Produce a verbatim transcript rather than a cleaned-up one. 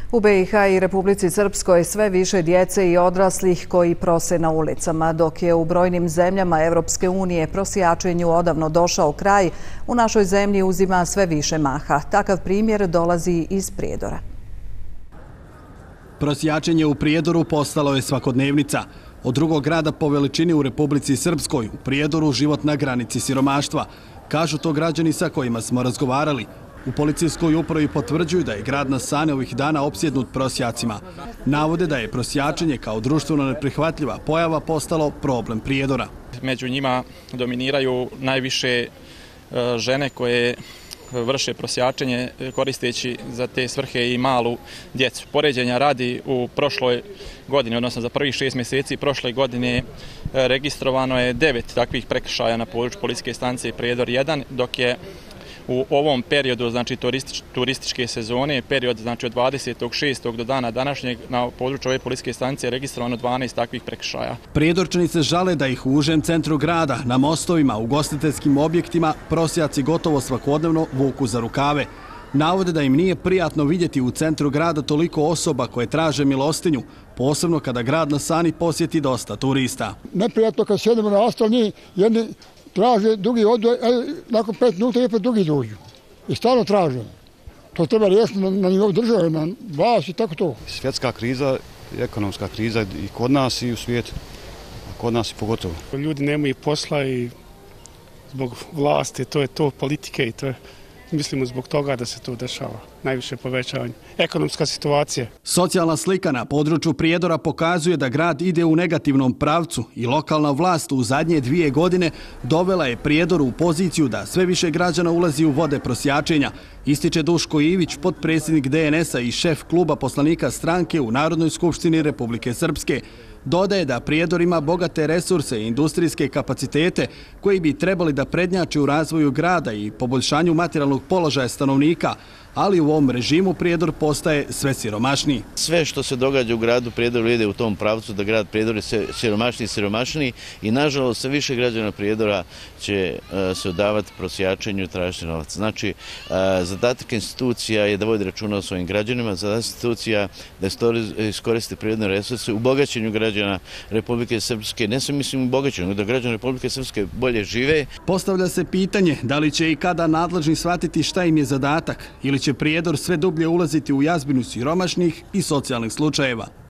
U be i ha i Republici Srpskoj sve više djece i odraslih koji prose na ulicama. Dok je u brojnim zemljama Evropske unije prosjačenju odavno došao kraj, u našoj zemlji uzima sve više maha. Takav primjer dolazi iz Prijedora. Prosjačenje u Prijedoru postalo je svakodnevnica. Od drugog grada po veličini u Republici Srpskoj, u Prijedoru život na granici siromaštva. Kažu to građani sa kojima smo razgovarali. U policijskoj upravi potvrđuju da je grad na Sane ovih dana opsjednut prosjacima. Navode da je prosjačenje kao društveno neprihvatljiva pojava postalo problem Prijedora. Među njima dominiraju najviše žene koje vrše prosjačenje koristeći za te svrhe i malu djecu. Poređenja radi u prošloj godini, odnosno za prvih šest mjeseci prošle godine registrovano je devet takvih prekršaja na području policijske stanice Prijedor jedan, dok je u ovom periodu, znači turistič, turističke sezone, period znači od dvadesetog šestog do dana današnjeg na području ove policijske stanice je registrovano dvanaest takvih prekršaja. Prijedorčani se žale da ih u užem centru grada, na mostovima, ugostiteljskim objektima, prosjaci gotovo svakodnevno vuku za rukave. Navode da im nije prijatno vidjeti u centru grada toliko osoba koje traže milostinju, posebno kada grad na Sani posjeti dosta turista. Neprijatno kad sjedemo na astalni, jedni traže drugi odvoj, nakon pet minuta opet drugi dođu. I stalno traže. To treba riješiti na, na nivou države, na vas i tako to. Svjetska kriza, ekonomska kriza i kod nas i u svijetu. A kod nas i pogotovo. Ljudi nemaju posla i zbog vlasti, to je to, politike i to je. Mislimo zbog toga da se to dešava. Najviše povećavanje. Ekonomska situacija. Socijalna slika na području Prijedora pokazuje da grad ide u negativnom pravcu i lokalna vlast u zadnje dvije godine dovela je Prijedor u poziciju da sve više građana ulazi u vode prosjačenja. Ističe Duško Ivić, potpredsjednik de en es a i šef kluba poslanika stranke u Narodnoj skupštini Republike Srpske. Dodaje da Prijedor ima bogate resurse i industrijske kapacitete koji bi trebali da prednjače u razvoju grada i poboljšanju materijalnog položaja stanovnika, ali u ovom režimu Prijedor postaje sve siromašniji. Sve što se događa u gradu Prijedoru ide u tom pravcu da grad Prijedor je sve siromašniji i siromašniji i nažalost sve više građana Prijedora će uh, se odavati prosjačenju i tražiti novac. Znači, uh, zadatak institucija je da vodi računa o svojim građanima, zadatak institucija da iskoriste prirodne resurse u bogaćenju građana Republike Srpske, ne samo mislim u bogaćenju, da građani Republike Srpske bolje žive. Postavlja se pitanje da li će i kada nadležni shvatiti šta im je zadatak ili će Prijedor sve dublje ulaziti u jazbinu siromašnih i socijalnih slučajeva.